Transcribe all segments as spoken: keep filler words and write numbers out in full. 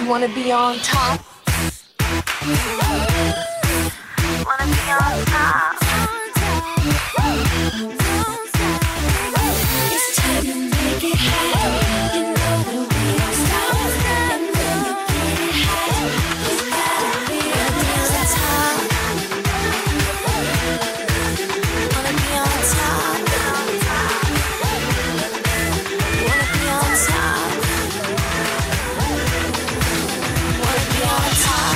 wanna be on top? Wanna be on top? It's time to make it hot. You know that we don't stop. And when you get it hot, it's gotta be on top. Wanna be on top? Wanna be on top? Wanna be on top?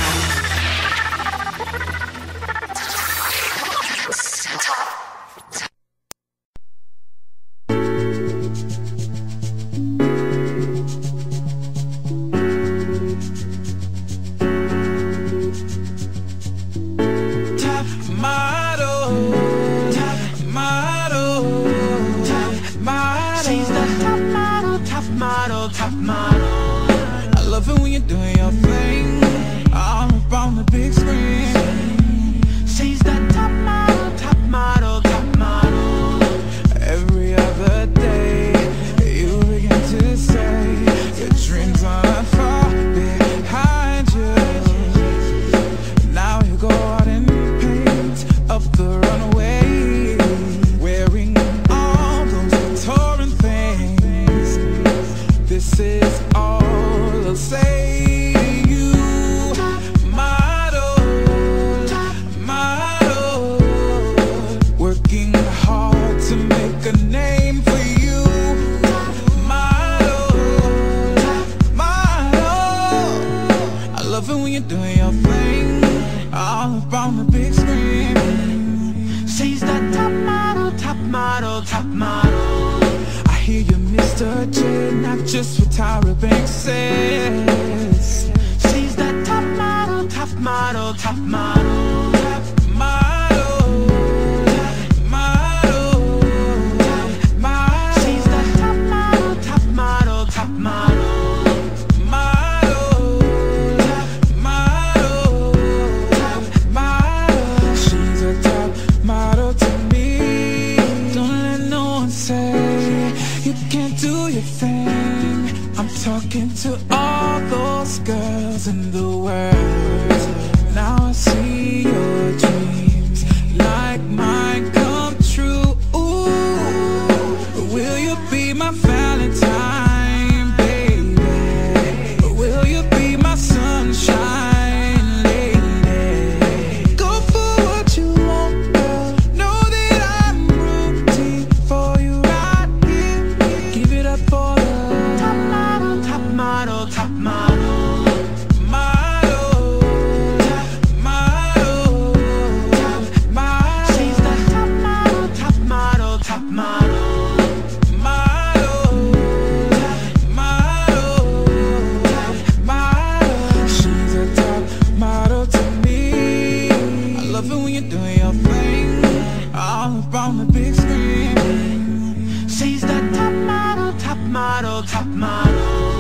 She's the top model, top model, top model.